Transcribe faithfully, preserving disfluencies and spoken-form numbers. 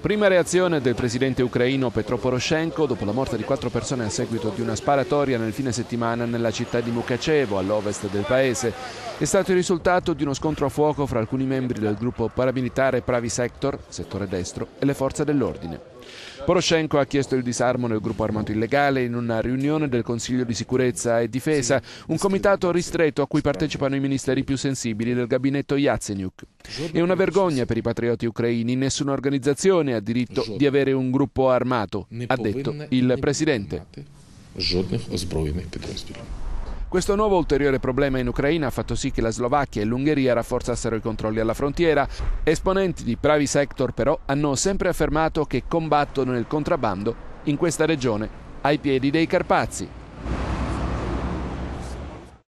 Prima reazione del presidente ucraino Petro Poroshenko dopo la morte di quattro persone a seguito di una sparatoria nel fine settimana nella città di Mukachevo, all'ovest del paese. È stato il risultato di uno scontro a fuoco fra alcuni membri del gruppo paramilitare Pravi Sektor, settore destro, e le forze dell'ordine. Poroshenko ha chiesto il disarmo del gruppo armato illegale in una riunione del Consiglio di sicurezza e difesa, un comitato ristretto a cui partecipano i ministeri più sensibili del gabinetto Yatsenyuk. È una vergogna per i patrioti ucraini, nessuna organizzazione ha diritto di avere un gruppo armato, ha detto il presidente. Questo nuovo ulteriore problema in Ucraina ha fatto sì che la Slovacchia e l'Ungheria rafforzassero i controlli alla frontiera. Esponenti di Pravi Sektor però hanno sempre affermato che combattono il contrabbando in questa regione ai piedi dei Carpazi.